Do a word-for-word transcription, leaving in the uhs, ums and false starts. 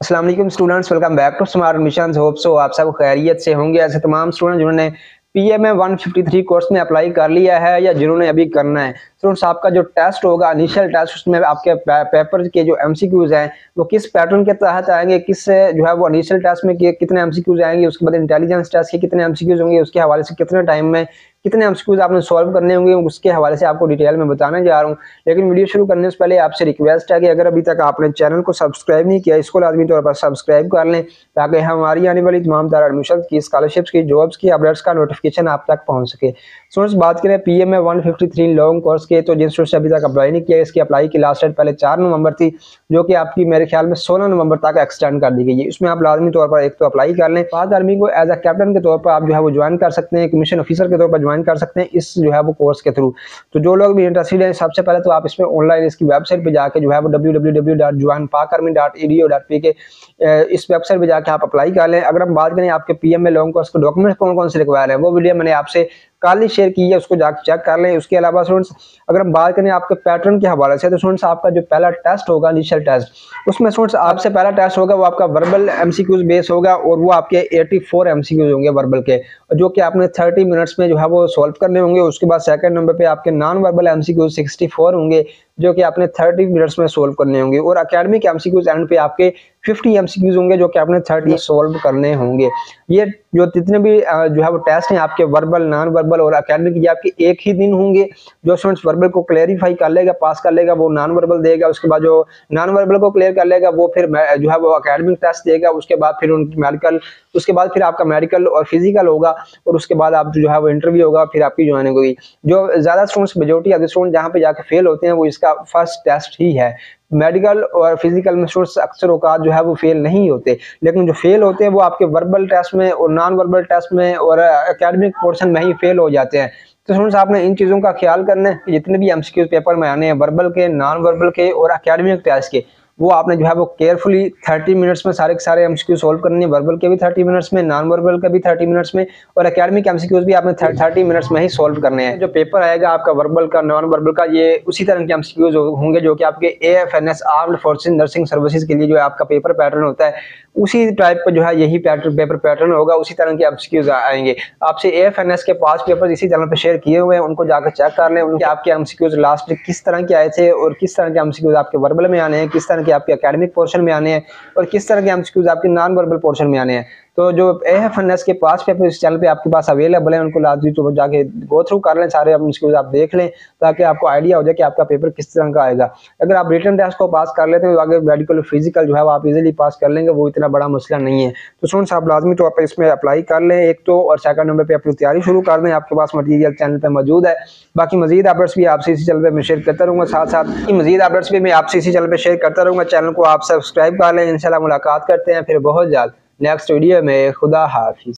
अस्सलाम वालेकुम students, welcome back to smart mission. Hope so आप सब खैरियत से होंगे। ऐसे तमाम स्टूडेंट जिन्होंने PMA one fifty three course में अप्लाई कर लिया है या जिन्होंने अभी करना है, स्टूडेंट्स आपका जो टेस्ट होगा इनिशियल टेस्ट, उसमें आपके पेपर के जो एमसीक्यूज हैं वो किस पैटर्न के तहत आएंगे, किस जो है वो इनिशियल टेस्ट में कितने एमसीक्यूज आएंगे, उसके बाद इंटेलिजेंस टेस्ट के कितने एमसीक्यूज होंगे, उसके हवाले से कितने टाइम में कितने एमसीक्यूज आपने सॉल्व करने होंगे, उसके हवाले से आपको डिटेल में बताने जा रहा हूँ। लेकिन वीडियो शुरू करने से पहले आपसे रिक्वेस्ट है कि अगर अभी तक आपने चैनल को सब्सक्राइब नहीं किया, इसको लाजमी तौर पर सब्सक्राइब कर लें ताकि हमारी आने वाली तमाम तरह एडमिशन की, स्कॉलरशिप्स की, जॉब्स की अपडेट्स का नोटिफिकेशन आप तक पहुंच सके। स्टूडेंट्स बात करें PMA one fifty three long course के, तो जिन स्टूडेंट्स अभी तक अप्लाई नहीं किया, इसकी अप्लाई की लास्ट डेट पहले चार नवंबर थी, जो कि आपकी मेरे ख्याल में सोलह नवंबर तक एक्सटेंड कर दी गई है। इसमें आप लाजमी तौर पर एक तो अप्लाई कर लें, पाक आर्मी को एज अ कैप्टन के तौर पर आप जो है वो ज्वाइन कर सकते हैं, कमीशन ऑफिसर के तौर पर ज्वाइन कर सकते हैं इस जो है वो कोर्स के थ्रू। तो जो लोग भी इंटरेस्टेड हैं, सबसे पहले तो आप इसमें ऑनलाइन इसकी वेबसाइट पे जाके जो है वो W W W dot join Pak army dot E D O dot P K इस वेबसाइट पे जाके आप अप्लाई कर लें। अगर हम बात करें आपके पीएमए लॉन्ग कोर्स के डॉक्यूमेंट्स कौन कौन से रिक्वायर है, वो वीडियो मैंने आपसे कल ही शेयर की है, उसको जाकर चेक कर लें। उसके अलावा स्टूडेंट्स अगर हम बात करें आपके पैटर्न के हवाले से, तो स्टूडेंट्स आपका जो पहला टेस्ट होगा इनिशियल टेस्ट, उसमें स्टूडेंट्स आपसे पहला टेस्ट होगा वो आपका वर्बल एमसीक्यूज बेस होगा और वो आपके चौरासी एमसीक्यूज होंगे वर्बल के, जो कि आपने तीस मिनट्स में जो है वो सॉल्व करने होंगे। उसके बाद सेकंड नंबर पे आपके नॉन वर्बल एमसीक्यूज चौंसठ होंगे, जो कि आपने तीस मिनट्स में सॉल्व करने होंगे। और एकेडमिक एमसीक्यूज एंड पे आपके पचास एमसीक्यूज होंगे, जो कि आपने तीस सॉल्व करने होंगे। ये जो जितने भी जो है वो टेस्ट हैं आपके वर्बल, नॉन वर्बल और एकेडमिक, ये आपके एक ही दिन होंगे। जो स्टूडेंट्स वर्बल को क्लेरिफाई कर लेगा, पास कर लेगा, वो नॉन वर्बल देगा। उसके बाद जो नॉन वर्बल को क्लियर कर लेगा वो फिर जो है वो एकेडमिक टेस्ट देगा। उसके बाद फिर उनकी मेडिकल, उसके बाद फिर आपका मेडिकल और फिजिकल होगा, और उसके बाद आप जो है वो इंटरव्यू होगा, फिर आपकी ज्वाइनिंग होगी। जो ज्यादा स्टूडेंट्स मेजोरिटी ऑफ स्टूडेंट जहाँ पे जाके फेल होते हैं वो इसका फर्स्ट टेस्ट ही है। मेडिकल और फिजिकल में स्टूडेंट्स अक्सर औकात जो है वो फेल नहीं होते, लेकिन जो फेल होते हैं वो आपके वर्बल टेस्ट में और नॉन वर्बल टेस्ट में और एकेडमिक पोर्शन में ही फेल हो जाते हैं। तो स्टूडेंट्स आपने इन चीज़ों का ख्याल करना है कि जितने भी एमसीक्यूज पेपर में आने हैं वर्बल के, नॉन वर्बल के और एकेडमिक टेस्ट के, वो आपने जो है वो केयरफुली तीस मिनट्स में सारे के सारे एमसीक्यू सॉल्व करने हैं। वर्बल के भी तीस मिनट्स में, नॉन वर्बल के भी तीस मिनट्स में, और एकेडमिक एमसीक्यूज भी आपने तीस मिनट्स में ही सॉल्व करने हैं। जो पेपर आएगा आपका वर्बल का, नॉन वर्बल का, ये उसी तरह के एमसीक्यूज होंगे जो कि आपके AFNS armed forces nursing services के लिए जो है आपका पेपर पैटर्न होता है, उसी टाइप का जो है यही पैटर्न पेपर पैटर्न होगा, उसी तरह के एमसीक्यूज आएंगे। आपसे एएफएनएस के पांच पेपर इसी चैनल पे शेयर किए हुए हैं, उनको जाकर चेक कर लें उनके आपके एमसीक्यूज लास्ट किस तरह के आए थे और किस तरह के एमसीक्यूज आपके वर्बल में आने हैं, किस तरह के आपके एकेडमिक पोर्शन में आने हैं और किस तरह के एमसीक्यूज आपके नॉन वर्बल पोर्शन में आने हैं। तो जो एएफएनएस के पांच पेपर इस चैनल पे आपके पास अवेलेबल है, उनको लाजमी तो जाके गो थ्रू कर लें, सारे एमसीक्यूज आप देख लें ताकि आपको आइडिया हो जाए कि आपका पेपर किस तरह का आएगा। अगर आप रिटन टेस्ट को पास कर लेते हैं तो आगे मेडिकल और फिजिकल जो है वो आप इजीली पास कर लेंगे, वो इतना बड़ा मसला नहीं है। तो स्टूडेंट्स आप लाजमी तो आप इसमें अप्लाई कर लें एक तो, और सेकंड नंबर पे अपनी तैयारी शुरू कर दें। आपके पास मटीरियल चैनल पे मौजूद है। बाकी मजीद अपडेट्स भी आपसे इसी चैनल पे मैं शेयर करता रहूँगा, साथ साथ मजीद अपडेट्स भी मैं आपसे इसी चैनल पे शेयर करता रहूँगा। चैनल को आप सब्सक्राइब कर लें। इंशाल्लाह मुलाकात करते हैं फिर बहुत जल्द नेक्स्ट वीडियो में। खुदा हाफिज।